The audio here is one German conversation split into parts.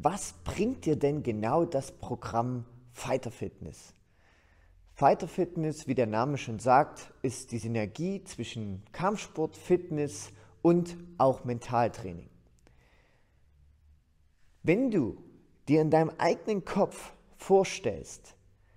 was bringt dir denn genau das Programm Fighter Fitness? Fighter Fitness, wie der Name schon sagt, ist die Synergie zwischen Kampfsport, Fitness und auch Mentaltraining. Wenn du dir in deinem eigenen Kopf vorstellst,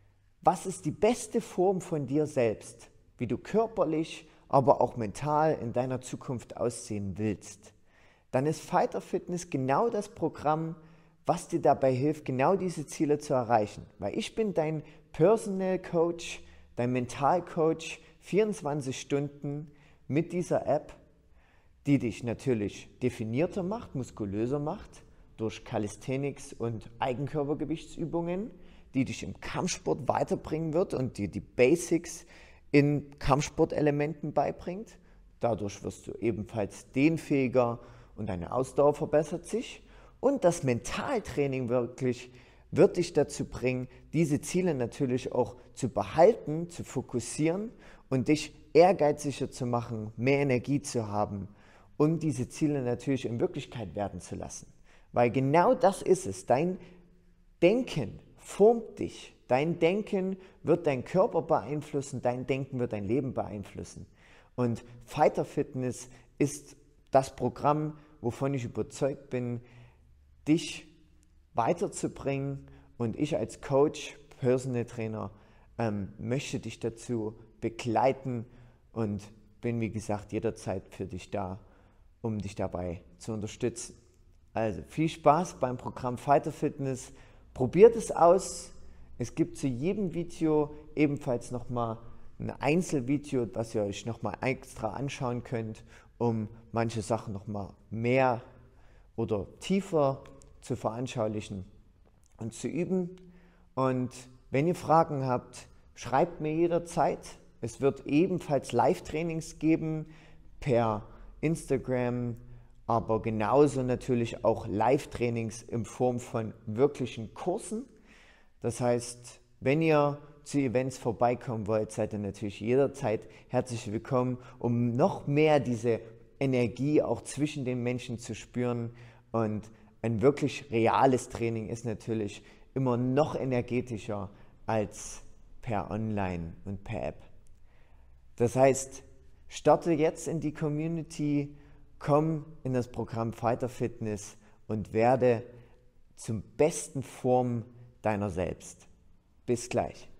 was ist die beste Form von dir selbst, wie du körperlich, aber auch mental in deiner Zukunft aussehen willst, dann ist Fighter Fitness genau das Programm, was dir dabei hilft, genau diese Ziele zu erreichen. Weil ich bin dein Personal Coach, dein Mental Coach, 24 Stunden mit dieser App, die dich natürlich definierter macht, muskulöser macht, durch Calisthenics und Eigenkörpergewichtsübungen, die dich im Kampfsport weiterbringen wird und dir die Basics in Kampfsportelementen beibringt. Dadurch wirst du ebenfalls dehnfähiger und deine Ausdauer verbessert sich. Und das Mentaltraining wirklich wird dich dazu bringen, diese Ziele natürlich auch zu behalten, zu fokussieren und dich ehrgeiziger zu machen, mehr Energie zu haben und diese Ziele natürlich in Wirklichkeit werden zu lassen. Weil genau das ist es. Dein Denken formt dich. Dein Denken wird deinen Körper beeinflussen, dein Denken wird dein Leben beeinflussen. Und Fighter Fitness ist das Programm, wovon ich überzeugt bin, dich weiterzubringen. Und ich als Coach, Personal Trainer, möchte dich dazu begleiten und bin, wie gesagt, jederzeit für dich da, um dich dabei zu unterstützen. Also viel Spaß beim Programm Fighter Fitness. Probiert es aus. Es gibt zu jedem Video ebenfalls nochmal ein Einzelvideo, was ihr euch nochmal extra anschauen könnt, um manche Sachen nochmal mehr oder tiefer zu veranschaulichen und zu üben. Und wenn ihr Fragen habt, schreibt mir jederzeit. Es wird ebenfalls Live-Trainings geben per Instagram, aber genauso natürlich auch Live-Trainings in Form von wirklichen Kursen. Das heißt, wenn ihr zu Events vorbeikommen wollt, seid ihr natürlich jederzeit herzlich willkommen, um noch mehr diese Energie auch zwischen den Menschen zu spüren. Und ein wirklich reales Training ist natürlich immer noch energetischer als per Online und per App. Das heißt, starte jetzt in die Community, komm in das Programm Fighter Fitness und werde zum besten Form deiner selbst. Bis gleich.